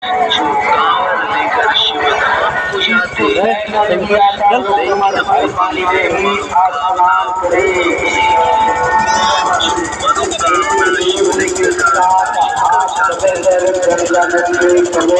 जो कांवर लेकर शिव धाम को जाते हैं, लेकिन अपनी में स्नान करे। जो मनोकामना शिवलिंग का